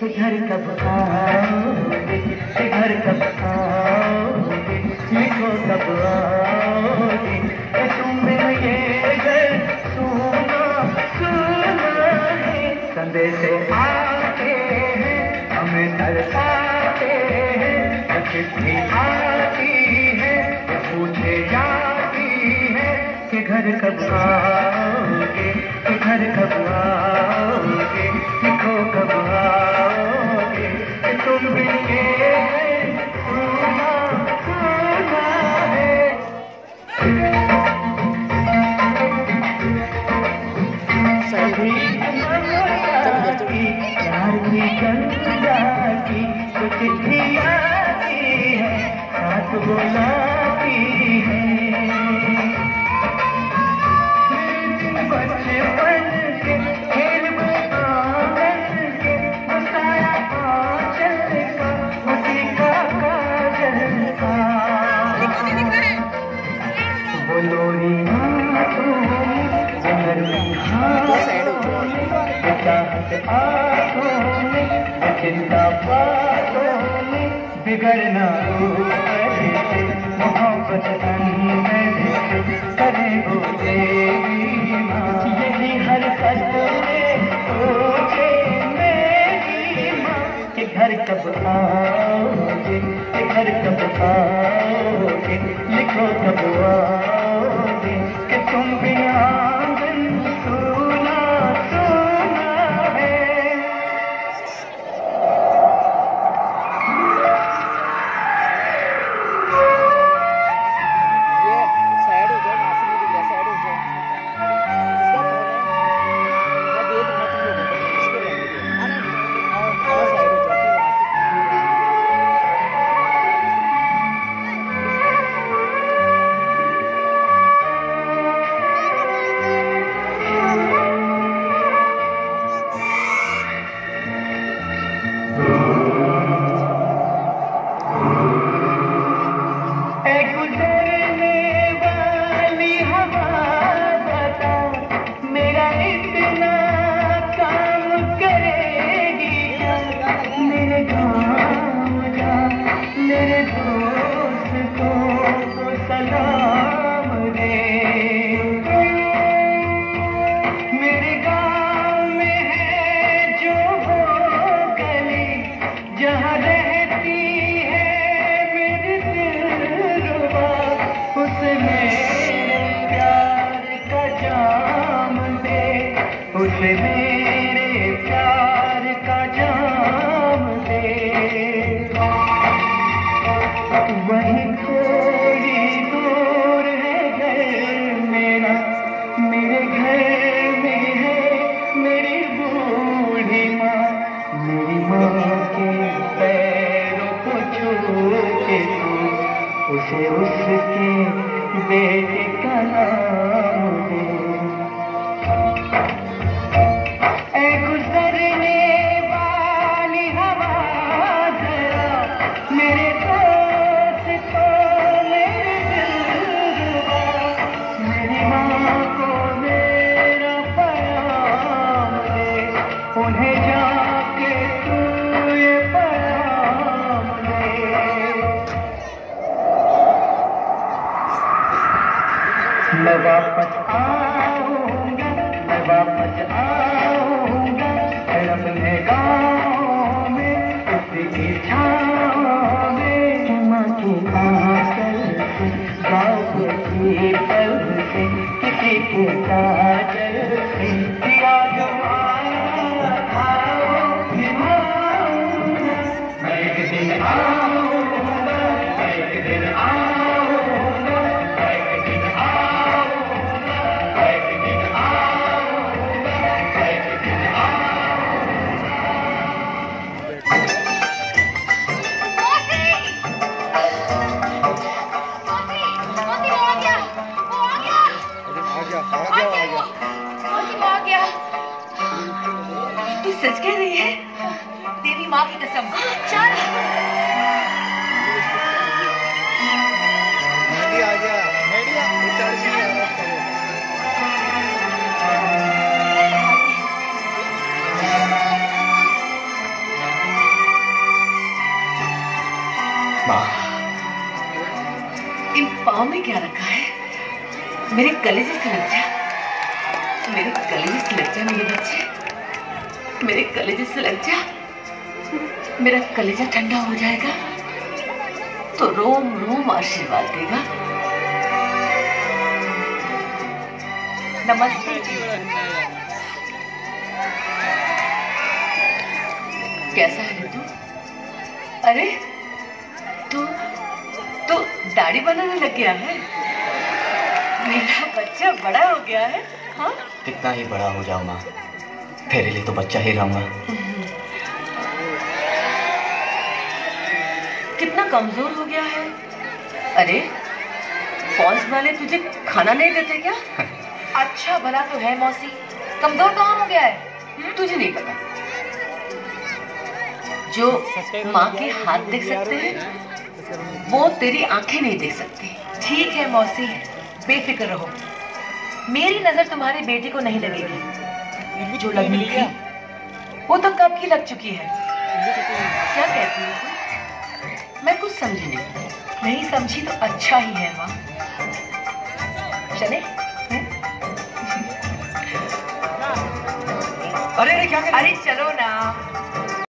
घर कब आओगे, घर कब आओगे, लिखो कब आओगे, तुम ये घर सुना सुना है। संदेश आते हैं हमें तरसाते हैं, चिट्ठी आती है पूछे जाती है कि घर कब आओगे, घर कब आओगे, लिखो कब आओगे, तुम भी ये सुना सुना है। सभी प्यार की गंगा की कुछ चिट्ठी आती है, साथ बुलाती है। बचपन के खेल आंगन के सारा आंचल का उसी का काजल का, वो लोरी आंखों में चाहत आंखों में चिंता बातों में बिगड़ना ऊपर से मोहब्बत अंदर से करे बोले यही हर कदम सोचे मेरी माँ कि घर कब आओगे, घर कब आओगे, लिखो कब आओगे, कि तुम भी आंगन सुना सुना है। मैं वापस आऊंगा, मैं वापस आऊंगा, अपने गाँव में उसी की छाँव में, माँ की आंचल से गाँव की पल से किसी के काजल से याद आऊंगा, मैं एक दिन आऊंगा, मैं एक दिन आऊंगा। सच कह रही है देवी माँ की कसम। चल आ गया माँ, इन पाँव में क्या रखा है? मेरे कलेजे से लग जा, मेरे कलेजे से लग जा मेरे बच्चे, मेरे कलेजे से लग जा। मेरा कलेजा ठंडा हो जाएगा तो रोम रोम आशीर्वाद देगा। नमस्ते जी। कैसा है तू? अरे तू दाढ़ी बनाने लग गया है? मेरा बच्चा बड़ा हो गया है। हाँ, कितना ही बड़ा हो जाऊं माँ, तेरे लिए तो बच्चा ही रहूंगा। कितना कमजोर हो गया है। अरे फॉल्स वाले तुझे खाना नहीं देते क्या? अच्छा भला तो है मौसी, कमजोर कहाँ हो गया है? तुझे नहीं पता। जो माँ के हाथ देख सकते हैं वो तेरी आंखें नहीं देख सकती। ठीक है मौसी, बेफिक्र रहो, मेरी नजर तुम्हारे बेटे को नहीं लगेगी। जो लगनी थी वो तो कब की लग चुकी है। क्या कहती हो तुम? मैं कुछ समझी नहीं समझी तो अच्छा ही है माँ। चले? अरे क्या कर... अरे चलो ना।